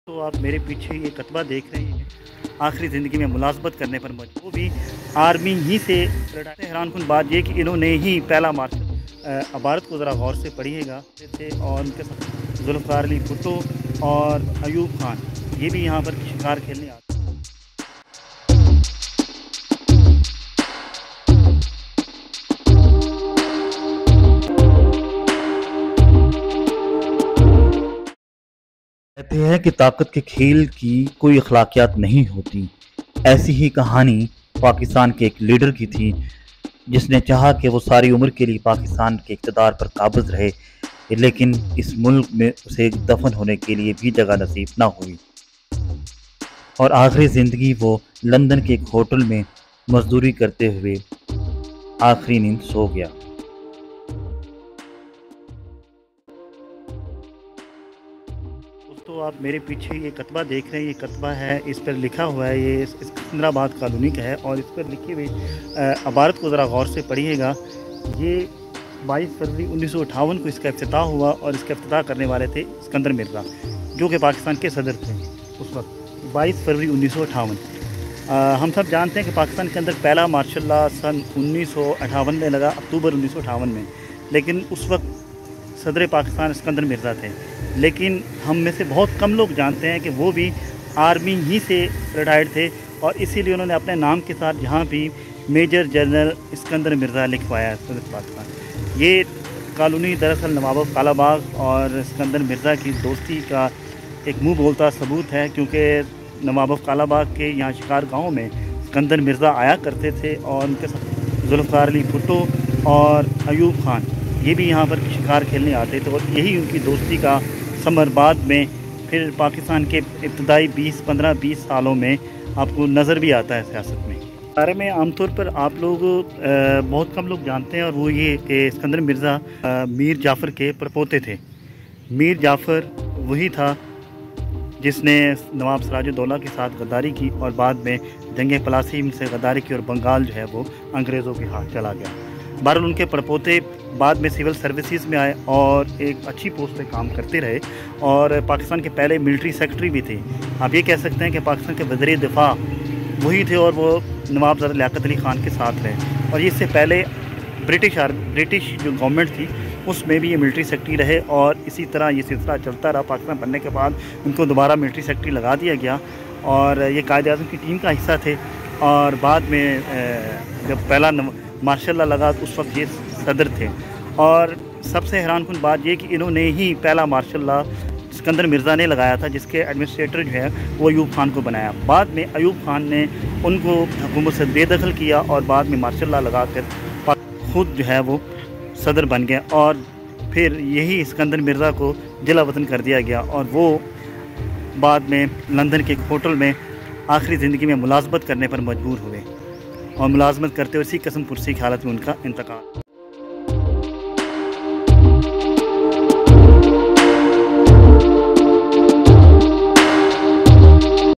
तो आप मेरे पीछे ये कतबा देख रहे हैं, आखिरी ज़िंदगी में मुलाज़मत करने पर मजबूर, वो भी आर्मी ही से। हैरानकुन बात ये कि इन्होंने ही पहला मार्शल अबारत को ज़रा गौर से पढ़िएगा थे और उनके साथ जुल्फ़िकार अली भुट्टो और अयूब खान, ये भी यहाँ पर शिकार खेलने आते हैं। कहते हैं कि ताकत के खेल की कोई अखलाकियात नहीं होती। ऐसी ही कहानी पाकिस्तान के एक लीडर की थी, जिसने चाहा कि वो सारी उम्र के लिए पाकिस्तान के इक़्तिदार पर काबिज़ रहे, लेकिन इस मुल्क में उसे दफन होने के लिए भी जगह नसीब ना हुई और आखिरी ज़िंदगी वो लंदन के एक होटल में मजदूरी करते हुए आखिरी नींद सो गया। दोस्तों आप मेरे पीछे ये कतबा देख रहे हैं, ये कतबा है, इस पर लिखा हुआ है, ये इस सिकंदराबाद कॉलोनी का है और इस पर लिखी हुई अबारत को ज़रा गौर से पढ़िएगा। ये 22 फरवरी 1958 को इसका इफ्तिताह हुआ और इसका इफ्तिताह करने वाले थे सिकंदर मिर्ज़ा, जो कि पाकिस्तान के सदर थे उस वक्त। 22 फरवरी 1958। हम सब जानते हैं कि पाकिस्तान के अंदर पहला मार्शल लॉ सन 1958 में लगा, अक्टूबर 1958 में, लेकिन उस वक्त सदर पाकिस्तान सिकंदर मिर्ज़ा थे। लेकिन हम में से बहुत कम लोग जानते हैं कि वो भी आर्मी ही से रिटायर्ड थे और इसीलिए उन्होंने अपने नाम के साथ यहाँ भी मेजर जनरल सिकंदर मिर्ज़ा लिखवाया सदर पाकिस्तान। ये कॉलोनी दरअसल नवाब कालाबाग और सिकंदर मिर्ज़ा की दोस्ती का एक मुँह बोलता सबूत है, क्योंकि नवाब कालाबाग के यहाँ शिकार गाँव में सिकंदर मिर्ज़ा आया करते थे और उनके साथ जुल्फ़िकार अली भुट्टो और अयूब खान, ये भी यहाँ पर शिकार खेलने आते थे और यही उनकी दोस्ती का समर बाद में फिर पाकिस्तान के इब्तदाई 15-20 सालों में आपको नज़र भी आता है सियासत में। बारे में आमतौर पर आप लोग बहुत कम लोग जानते हैं और वो ये कि सिकंदर मिर्ज़ा मीर जाफ़र के परपोते थे। मीर जाफ़र वही था जिसने नवाब सिराजुद्दौला के साथ गद्दारी की और बाद में जंग पलासी से गद्दारी की और बंगाल जो है वो अंग्रेज़ों के हाथ चला गया। बहरहाल उनके परपोते बाद में सिविल सर्विसेज में आए और एक अच्छी पोस्ट पे काम करते रहे और पाकिस्तान के पहले मिलिट्री सेक्रेटरी भी थे। आप ये कह सकते हैं कि पाकिस्तान के वज़ीर दिफा वही थे और वो नवाब ज़र लियाकत अली ख़ान के साथ रहे। और इससे पहले ब्रिटिश जो गवर्नमेंट थी उसमें भी ये मिलिट्री सेक्रेटरी रहे और इसी तरह ये सिलसिला चलता रहा। पाकिस्तान बनने के बाद उनको दोबारा मिलिट्री सेक्रेटरी लगा दिया गया और ये कायद-ए-आज़म की टीम का हिस्सा थे और बाद में जब पहला मार्शल लॉ लगा तो उस वक्त ये सदर थे। और सबसे हैरानकुन बात ये कि इन्होंने ही पहला मार्शल लॉ सिकंदर मिर्ज़ा ने लगाया था, जिसके एडमिनिस्ट्रेटर जो है वो अयूब खान को बनाया। बाद में अयूब खान ने उनको हुकूमत से बेदखल किया और बाद में मार्शल लॉ लगा कर ख़ुद जो है वो सदर बन गए और फिर यही सिकंदर मिर्ज़ा को जिला वतन कर दिया गया और वो बाद में लंदन के एक होटल में आखिरी ज़िंदगी में मुलाज़मत करने पर मजबूर हुए और मुलाज़मत करते हुए इसी कसम पुरसी की हालत में उनका इंतकाल।